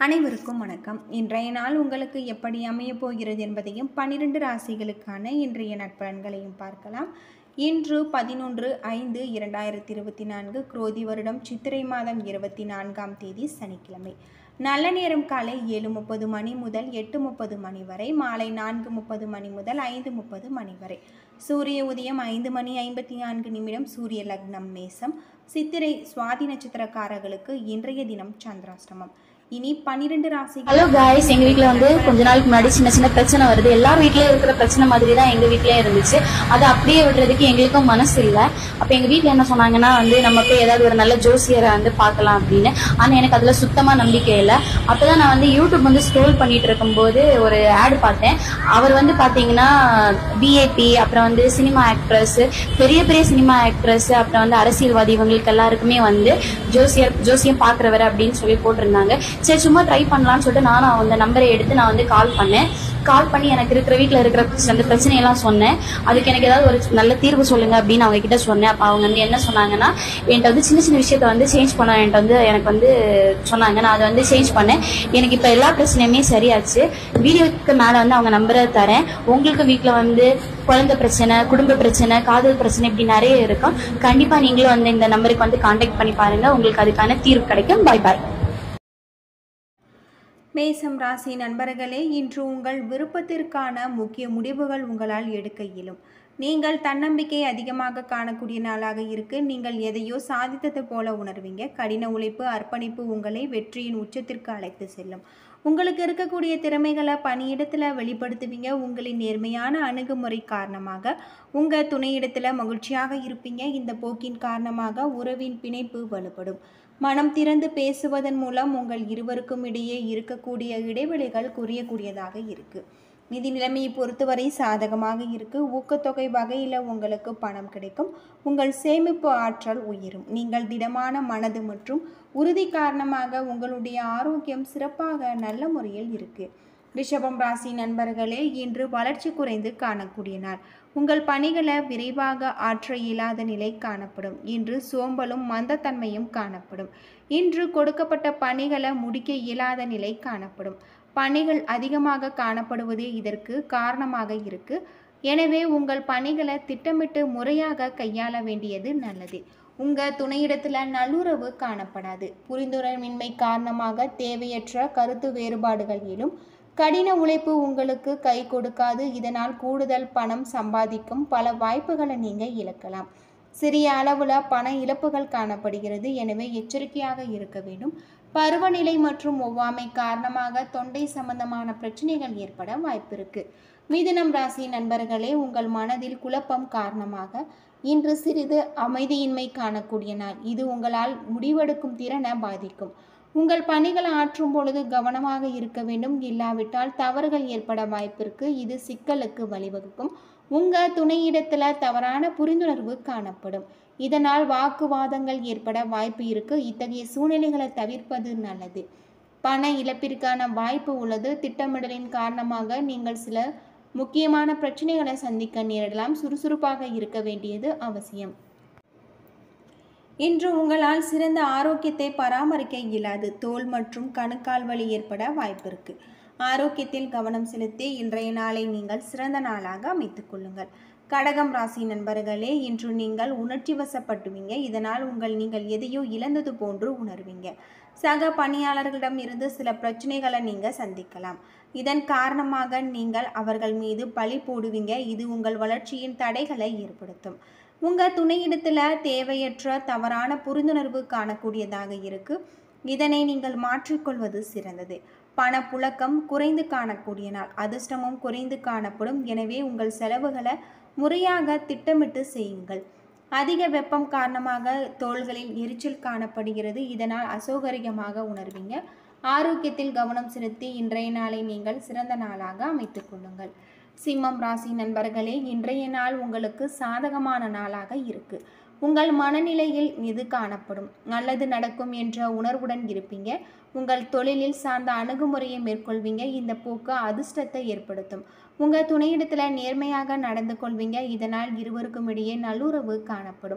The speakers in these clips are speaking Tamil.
அனைவருக்கும் வணக்கம். இன்றைய நாள் உங்களுக்கு எப்படி அமையப் போகிறது என்பதையும் 12 ராசிகளுக்கான இன்றைய நட்பலன்களையும் பார்க்கலாம். இன்று 11/5/2024 குரோதி வருடம் சித்திரை மாதம் 24ஆம் தேதி சனிக்கிழமை. நல்ல நேரம் காலை 7:30 மணி முதல் 8:30 மணி வரை, மாலை 4:30 மணி முதல் 5:30 மணி வரை. சூரிய உதயம் 5:54 சூரிய லக்னம் மேசம். சித்திரை சுவாதி நட்சத்திரக்காரர்களுக்கு இன்றைய தினம் சந்திராஷ்டமம். இனி 12 ராசிகள். ஹலோ காய்ஸ், எங்க வீட்ல கொஞ்ச நாளுக்கு முன்னாடி சின்ன பிரச்சனை வருது. எல்லார் வீட்லயும் இருக்கிற பிரச்சனை மாதிரி தான் எங்க வீட்லயும் இருந்துச்சு. அதை அப்படியே விடுறதுக்கு எங்களுக்கும் மனசு இல்லை. அப்ப எங்க வீட்ல என்ன சொன்னாங்கன்னா நம்ம போய் ஏதாவது ஒரு நல்ல ஜோசியரை பார்க்கலாம் அப்படின்னு. ஆனா எனக்கு அதுல சுத்தமா நம்பிக்கை இல்லை. அப்பதான் நான் யூடியூப் ஸ்க்ரோல் பண்ணிட்டு இருக்கும்போது ஒரு ஆட் பார்த்தேன். அவர் பாத்தீங்கன்னா பிஏபி, அப்புறம் சினிமா ஆக்ட்ரஸ், பெரிய பெரிய சினிமா ஆக்ட்ரஸ், அப்புறம் அரசியல்வாதி, இவங்களுக்கு எல்லாருக்குமே ஜோசியம் பாக்குறவர் அப்படின்னு சொல்லி போட்டிருந்தாங்க. சரி, சும்மா ட்ரை பண்ணலாம்னு சொல்லிட்டு நானும் அந்த நம்பரை எடுத்து நான் கால் பண்ணி எனக்கு இருக்கிற வீட்டில் இருக்கிற அந்த பிரச்சனையெல்லாம் சொன்னேன். அதுக்கு எனக்கு ஏதாவது ஒரு நல்ல தீர்வு சொல்லுங்க அப்படின்னு அவங்க கிட்ட சொன்னேன். அப்போ அவங்க என்ன சொன்னாங்கன்னா, என்கிட்ட சின்ன சின்ன விஷயத்த சேஞ்ச் பண்ண எனக்கு சொன்னாங்க. நான் அதை சேஞ்ச் பண்ணேன். எனக்கு இப்போ எல்லா பிரச்சனையுமே சரியாச்சு. வீடியோக்கு மேலே அவங்க நம்பரை தரேன். உங்களுக்கு வீட்டில் குழந்தை பிரச்சனை, குடும்ப பிரச்சனை, காதல் பிரச்சனை, இப்படி நிறைய இருக்கும். கண்டிப்பா நீங்களும் இந்த நம்பருக்கு கான்டாக்ட் பண்ணி பாருங்க. உங்களுக்கு அதுக்கான தீர்வு கிடைக்கும். பாய் பாய். மேசம் ராசி நண்பர்களே, இன்று உங்கள் விருப்பத்திற்கான முக்கிய முடிவுகள் உங்களால் எடுக்க இயலும். நீங்கள் தன்னம்பிக்கை அதிகமாக காணக்கூடிய நாளாக இருக்கு. நீங்கள் எதையோ சாதித்தது போல உணர்வீங்க. கடின உழைப்பு, அர்ப்பணிப்பு உங்களை வெற்றியின் உச்சத்திற்கு அழைத்து செல்லும். உங்களுக்கு இருக்கக்கூடிய திறமைகளை பணியிடத்தில் வெளிப்படுத்துவீங்க. உங்களின் நேர்மையான அணுகுமுறை காரணமாக உங்கள் துணையிடத்தில் மகிழ்ச்சியாக இருப்பீங்க. இந்த போக்கின் காரணமாக உறவின் பிணைப்பு வலுப்படும். மனம் திறந்து பேசுவதன் மூலம் உங்கள் இருவருக்கும் இடையே இருக்கக்கூடிய இடைவெளிகள் குறையக்கூடியதாக இருக்கு. நிதி நிலைமையை பொறுத்தவரை சாதகமாக இருக்கு. ஊக்கத்தொகை வகையில் உங்களுக்கு பணம் கிடைக்கும். உங்கள் சேமிப்பு ஆற்றல் உயரும். நீங்கள் திடமான மனது மற்றும் உறுதி காரணமாக உங்களுடைய ஆரோக்கியம் சிறப்பாக நல்ல முறையில் இருக்கு. ரிஷபம் ராசி நண்பர்களே, இன்று வளர்ச்சி குறைந்து காணக்கூடிய நாள். உங்கள் பணிகளை விரைவாக ஆற்ற இயலாத நிலை காணப்படும். இன்று சோம்பலும் மந்தத்தன்மையும் காணப்படும். இன்று கொடுக்கப்பட்ட பணிகளை முடிக்க இயலாத நிலை காணப்படும். பணிகள் அதிகமாக காணப்படுவதே இதற்கு காரணமாக இருக்கு. எனவே உங்கள் பணிகளை திட்டமிட்டு முறையாக கையாள வேண்டியது நல்லது. உங்கள் துணையிடத்தில் நல்லுறவு காணப்படாது. புரிந்துணர்வின்மை காரணமாக தேவையற்ற கருத்து வேறுபாடுகள் எழும். கடின உழைப்பு உங்களுக்கு கை கொடுக்காது. இதனால் கூடுதல் பணம் சம்பாதிக்கும் பல வாய்ப்புகளை நீங்கள் இழக்கலாம். சிறிய அளவில் பண இழப்புகள் காணப்படுகிறது. எனவே எச்சரிக்கையாக இருக்க வேண்டும். பருவநிலை மற்றும் ஒவ்வாமை காரணமாக தொண்டை சம்பந்தமான பிரச்சனைகள் ஏற்பட வாய்ப்பு இருக்கு. மிதுனம் ராசி நண்பர்களே, உங்கள் மனதில் குழப்பம் காரணமாக இன்று சிறிது அமைதியின்மை காணக்கூடிய நாள். இது உங்களால் முடிவெடுக்கும் திறனை பாதிக்கும். உங்கள் பணிகளை ஆற்றும் பொழுது கவனமாக இருக்க வேண்டும். இல்லாவிட்டால் தவறுகள் ஏற்பட வாய்ப்பிற்கு. இது சிக்கலுக்கு வழிவகுக்கும். உங்கள் துணையிடத்தில் தவறான புரிந்துணர்வு காணப்படும். இதனால் வாக்குவாதங்கள் ஏற்பட வாய்ப்பு இருக்கு. இத்தகைய சூழ்நிலைகளை தவிர்ப்பது நல்லது. பண இழப்பிற்கான வாய்ப்பு உள்ளது. திட்டமிடலின் காரணமாக நீங்கள் சில முக்கியமான பிரச்சனைகளை சந்திக்க நேரிடலாம். சுறுசுறுப்பாக இருக்க வேண்டியது அவசியம். இன்று உங்களால் சிறந்த ஆரோக்கியத்தை பராமரிக்க இயலாது. தோல் மற்றும் கணுக்கால் வலி ஏற்பட வாய்ப்பு இருக்கு. ஆரோக்கியத்தில் கவனம் செலுத்தி இன்றைய நாளை நீங்கள் சிறந்த நாளாக அமைத்துக் கொள்ளுங்கள். கடகம் ராசி நண்பர்களே, இன்று நீங்கள் உணர்ச்சி வசப்படுவீங்க. இதனால் நீங்கள் எதையோ இழந்தது போன்று உணர்வீங்க. சக பணியாளர்களிடம் இருந்து சில பிரச்சனைகளை நீங்கள் சந்திக்கலாம். இதன் காரணமாக நீங்கள் அவர்கள் மீது பழி போடுவீங்க. இது உங்கள் வளர்ச்சியின் தடைகளை ஏற்படுத்தும். உங்கள் துணையிடத்தில் தேவையற்ற தவறான புரிந்துணர்வு காணக்கூடியதாக இருக்கு. இதனை நீங்கள் மாற்றிக்கொள்வது சிறந்தது. பணப்புழக்கம் குறைந்து காணக்கூடிய நாள். அதிர்ஷ்டமும் குறைந்து காணப்படும். எனவே உங்கள் செலவுகளை முறையாக திட்டமிட்டு செய்யுங்கள். அதிக வெப்பம் காரணமாக தோள்களில் எரிச்சல் காணப்படுகிறது. இதனால் அசௌகரியமாக உணர்வீங்க. ஆரோக்கியத்தில் கவனம் செலுத்தி இன்றைய நாளை நீங்கள் சிறந்த நாளாக அமைத்துக் கொள்ளுங்கள். சிம்மம் ராசி நண்பர்களே, இன்றைய நாள் உங்களுக்கு சாதகமான நாளாக இருக்கு. உங்கள் மனநிலையில் இது காணப்படும். நல்லது நடக்கும் என்ற உணர்வுடன் இருப்பீங்க. உங்கள் தொழிலில் சார்ந்த அணுகுமுறையை மேற்கொள்வீங்க. இந்த போக்கு அதிர்ஷ்டத்தை ஏற்படுத்தும். உங்கள் துணையிடத்தில் நேர்மையாக நடந்து கொள்வீங்க. இதனால் இருவருக்கும் இடையே நல்லுறவு காணப்படும்.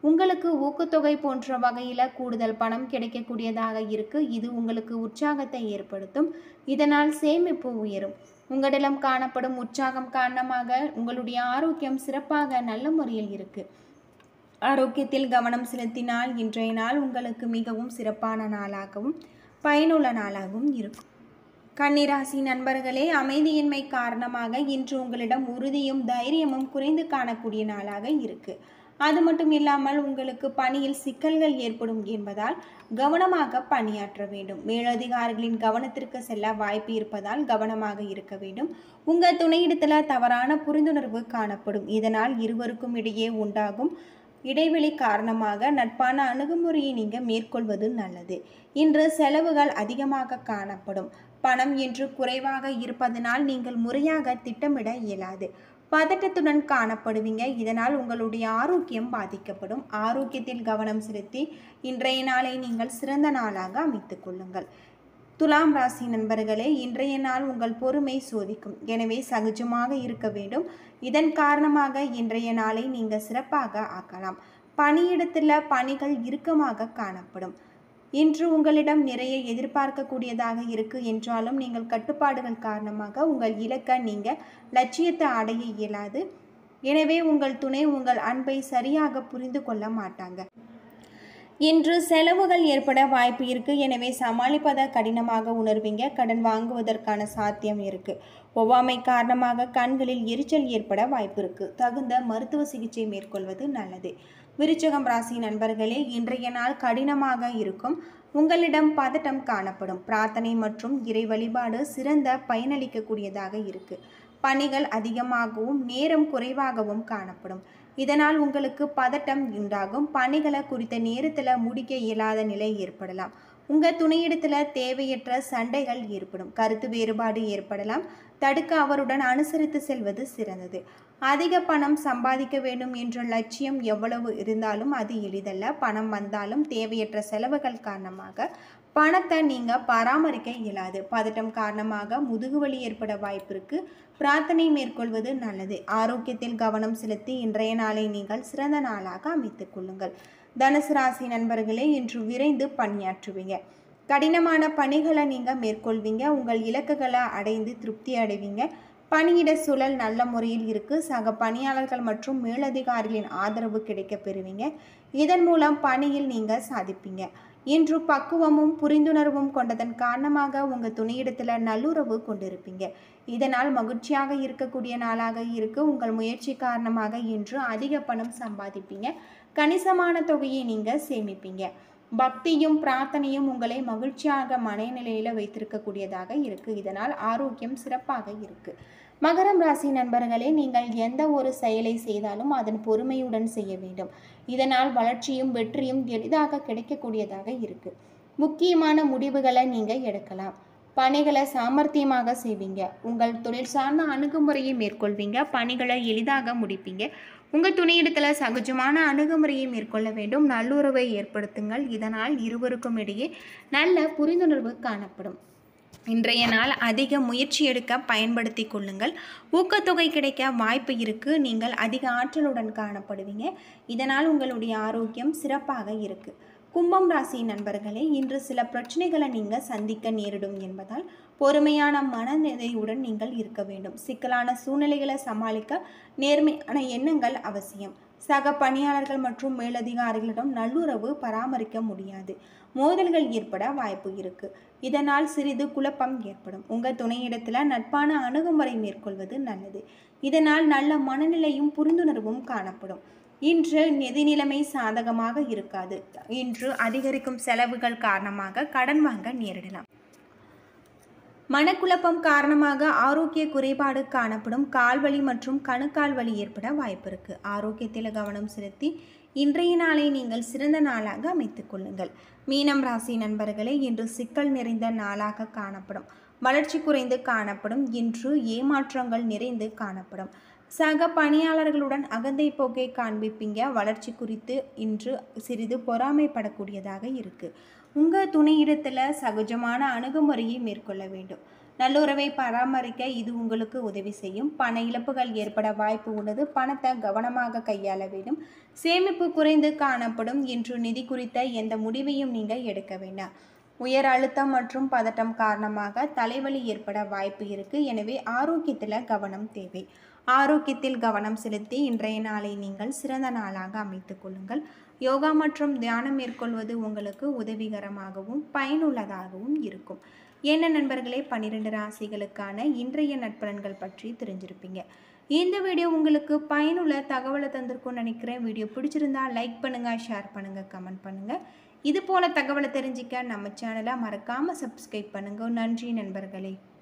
உங்களுக்கு ஊக்கத்தொகை போன்ற வகையில் கூடுதல் பணம் கிடைக்கக்கூடியதாக இருக்குது. இது உங்களுக்கு உற்சாகத்தை ஏற்படுத்தும். இதனால் சேமிப்பு உயரும். உங்களிடம் காணப்படும் உற்சாகம் காரணமாக உங்களுடைய ஆரோக்கியம் சிறப்பாக நல்ல முறையில் இருக்குது. ஆரோக்கியத்தில் கவனம் செலுத்தினால் இன்றைய நாள் உங்களுக்கு மிகவும் சிறப்பான நாளாகவும் பயனுள்ள நாளாகவும் இருக்கும். கன்னிராசி நண்பர்களே, அமைதியின்மை காரணமாக இன்று உங்களிடம் உறுதியும் தைரியமும் குறைந்து காணக்கூடிய நாளாக இருக்குது. அது மட்டும் இல்லாமல் உங்களுக்கு பணியில் சிக்கல்கள் ஏற்படும் என்பதால் கவனமாக பணியாற்ற வேண்டும். மேலதிகாரிகளின் கவனத்திற்கு செல்ல வாய்ப்பு இருப்பதால் கவனமாக இருக்க வேண்டும். உங்கள் துணையிடத்தில் தவறான புரிந்துணர்வு காணப்படும். இதனால் இருவருக்கும் இடையே உண்டாகும் இடைவெளி காரணமாக நட்பான அணுகுமுறையை நீங்கள் மேற்கொள்வது நல்லது. இன்று செலவுகள் அதிகமாக காணப்படும். பணம் என்று குறைவாக இருப்பதனால் நீங்கள் முறையாக திட்டமிட இயலாது. பதட்டத்துடன் காணப்படுவீங்க. இதனால் உங்களுடைய ஆரோக்கியம் பாதிக்கப்படும். ஆரோக்கியத்தில் கவனம் செலுத்தி இன்றைய நாளை நீங்கள் சிறந்த நாளாக அமைத்துக் கொள்ளுங்கள். துலாம் ராசி நண்பர்களே, இன்றைய நாள் உங்கள் பொறுமை சோதிக்கும். எனவே சகஜமாக இருக்க வேண்டும். இதன் காரணமாக இன்றைய நாளை நீங்கள் சிறப்பாக ஆக்கலாம். பணியிடத்தில் பணிகள் இறுக்கமாக காணப்படும். இன்று உங்களிடம் நிறைய எதிர்பார்க்கக்கூடியதாக இருக்கு என்றாலும் நீங்கள் கட்டுப்பாடுகள் காரணமாக உங்கள் இலக்கை நீங்கள் லட்சியத்தை அடைய இயலாது. எனவே உங்கள் துணை உங்கள் அன்பை சரியாக புரிந்து கொள்ள மாட்டாங்க. இன்று செலவுகள் ஏற்பட வாய்ப்பு இருக்குது. எனவே சமாளிப்பதை கடினமாக உணர்வீங்க. கடன் வாங்குவதற்கான சாத்தியம் இருக்குது. ஒவ்வாமை காரணமாக கண்களில் எரிச்சல் ஏற்பட வாய்ப்பு இருக்குது. தகுந்த மருத்துவ சிகிச்சை மேற்கொள்வது நல்லது. விருச்சிகம் ராசி நண்பர்களே, இன்றைய நாள் கடினமாக இருக்கும். உங்களிடம் பதட்டம் காணப்படும். பிரார்த்தனை மற்றும் இறை வழிபாடு சிறந்த பயனளிக்கக்கூடியதாக இருக்குது. பணிகள் அதிகமாகவும் நேரம் குறைவாகவும் காணப்படும். இதனால் உங்களுக்கு பதட்டம் உண்டாகும். பணிகளை குறித்த நேரத்தில் முடிக்க இயலாத நிலை ஏற்படலாம். உங்கள் துணையிடத்தில் தேவையற்ற சண்டைகள் ஏற்படும். கருத்து வேறுபாடு ஏற்படலாம். தடுக்க அவருடன் அனுசரித்து செல்வது சிறந்தது. அதிக பணம் சம்பாதிக்க வேண்டும் என்ற லட்சியம் எவ்வளவு இருந்தாலும் அது எளிதல்ல. பணம் வந்தாலும் தேவையற்ற செலவுகள் காரணமாக பணத்தை நீங்கள் பராமரிக்க இயலாது. பதட்டம் காரணமாக முதுகுவலி ஏற்பட வாய்ப்பு இருக்கு. பிரார்த்தனை மேற்கொள்வது நல்லது. ஆரோக்கியத்தில் கவனம் செலுத்தி இன்றைய நாளை நீங்கள் சிறந்த நாளாக அமைத்துக் கொள்ளுங்கள். தனுசு ராசி நண்பர்களே, இன்று விரைந்து பணியாற்றுவீங்க. கடினமான பணிகளை நீங்கள் மேற்கொள்வீங்க. உங்கள் இலக்குகளை அடைந்து திருப்தி அடைவீங்க. பணியிட சூழல் நல்ல முறையில் இருக்கு. சக பணியாளர்கள் மற்றும் மேலதிகாரிகளின் ஆதரவு கிடைக்க பெறுவீங்க. இதன் மூலம் பணியில் நீங்கள் சாதிப்பீங்க. இன்று பக்குவமும் புரிந்துணர்வும் கொண்டதன் காரணமாக உங்கள் துணையிடத்தில் நல்லுறவு கொண்டிருப்பீங்க. இதனால் மகிழ்ச்சியாக இருக்கக்கூடிய நாளாக இருக்கு. உங்கள் முயற்சி காரணமாக இன்று அதிக பணம் சம்பாதிப்பீங்க. கணிசமான தொகையை நீங்கள் சேமிப்பீங்க. பக்தியும் பிரார்த்தனையும் உங்களை மகிழ்ச்சியாக மனநிலையில் வைத்திருக்கக்கூடியதாக இருக்கு. இதனால் ஆரோக்கியம் சிறப்பாக இருக்கு. மகரம் ராசி நண்பர்களே, நீங்கள் எந்த ஒரு செயலை செய்தாலும் அதன் பொறுமையுடன் செய்ய வேண்டும். இதனால் வளர்ச்சியும் வெற்றியும் எளிதாக கிடைக்கக்கூடியதாக இருக்கு. முக்கியமான முடிவுகளை நீங்கள் எடுக்கலாம். பணிகளை சாமர்த்தியமாக செய்வீங்க. உங்கள் தொழில் சார்ந்த அணுகுமுறையை மேற்கொள்வீங்க. பணிகளை எளிதாக முடிப்பீங்க. உங்கள் துணையிடத்தில் சகஜமான அணுகுமுறையை மேற்கொள்ள வேண்டும். நல்லுறவை ஏற்படுத்துங்கள். இதனால் இருவருக்கும் இடையே நல்ல புரிந்துணர்வு காணப்படும். இன்றைய நாள் அதிக முயற்சி எடுக்க பயன்படுத்தி கொள்ளுங்கள். ஊக்கத்தொகை கிடைக்க வாய்ப்பு இருக்குது. நீங்கள் அதிக ஆற்றலுடன் காணப்படுவீங்க. இதனால் உங்களுடைய ஆரோக்கியம் சிறப்பாக இருக்குது. கும்பம் ராசி நண்பர்களே, இன்று சில பிரச்சனைகளை நீங்கள் சந்திக்க நேரிடும் என்பதால் பொறுமையான மனநிலையுடன் நீங்கள் இருக்க வேண்டும். சிக்கலான சூழ்நிலைகளை சமாளிக்க நேர்மையான எண்ணங்கள் அவசியம். சக பணியாளர்கள் மற்றும் மேலதிகாரிகளிடம் நல்லுறவு பராமரிக்க முடியாது. மோதல்கள் ஏற்பட வாய்ப்பு இருக்கு. இதனால் சிறிது குழப்பம் ஏற்படும். உங்கள் துணையிடத்தில் நட்பான அணுகுமுறை மேற்கொள்வது நல்லது. இதனால் நல்ல மனநிலையும் புரிந்துணர்வும் காணப்படும். இன்று நிதி நிலைமை சாதகமாக இருக்காது. இன்று அதிகரிக்கும் செலவுகள் காரணமாக கடன் வாங்க நேரிடலாம். மனக்குழப்பம் காரணமாக ஆரோக்கிய குறைபாடு காணப்படும். கால்வலி மற்றும் கணுக்கால் வலி ஏற்பட வாய்ப்பு இருக்கு. ஆரோக்கியத்தில் கவனம் செலுத்தி இன்றைய நாளை நீங்கள் சிறந்த நாளாக அமைத்துக் கொள்ளுங்கள். மீனம் ராசி நண்பர்களே, இன்று சிக்கல் நிறைந்த நாளாக காணப்படும். வளர்ச்சி குறைந்து காணப்படும். இன்று ஏமாற்றங்கள் நிறைந்து காணப்படும். சக பணியாளர்களுடன் அகந்தை போக்கை காண்பிப்பீங்க. வளர்ச்சி குறித்து இன்று சிறிது பொறாமைப்படக்கூடியதாக இருக்குது. உங்கள் துணையிடத்தில் சகஜமான அணுகுமுறையை மேற்கொள்ள வேண்டும். நல்லுறவை பராமரிக்க இது உங்களுக்கு உதவி செய்யும். பண இழப்புகள் ஏற்பட வாய்ப்பு உள்ளது. பணத்தை கவனமாக கையாள வேண்டும். சேமிப்பு குறைந்து காணப்படும். இன்று நிதி குறித்த எந்த முடிவையும் நீங்கள் எடுக்க வேண்டாம். உயர் அழுத்தம் மற்றும் பதட்டம் காரணமாக தலைவலி ஏற்பட வாய்ப்பு இருக்கு. எனவே ஆரோக்கியத்தில் கவனம் தேவை. ஆரோக்கியத்தில் கவனம் செலுத்தி இன்றைய நாளை நீங்கள் சிறந்த நாளாக அமைத்துக் கொள்ளுங்கள். யோகா மற்றும் தியானம் மேற்கொள்வது உங்களுக்கு உதவிகரமாகவும் பயனுள்ளதாகவும் இருக்கும். என்ன நண்பர்களே, 12 ராசிகளுக்கான இன்றைய நட்பலன்கள் பற்றி தெரிஞ்சிருப்பீங்க. இந்த வீடியோ உங்களுக்கு பயனுள்ள தகவலை தந்திருக்கும்னு நினைக்கிறேன். வீடியோ பிடிச்சிருந்தா லைக் பண்ணுங்கள், ஷேர் பண்ணுங்கள், கமெண்ட் பண்ணுங்கள். இது போல தகவலை தெரிஞ்சிக்க நம்ம சேனலை மறக்காமல் சப்ஸ்கிரைப் பண்ணுங்கள். நன்றி நண்பர்களே.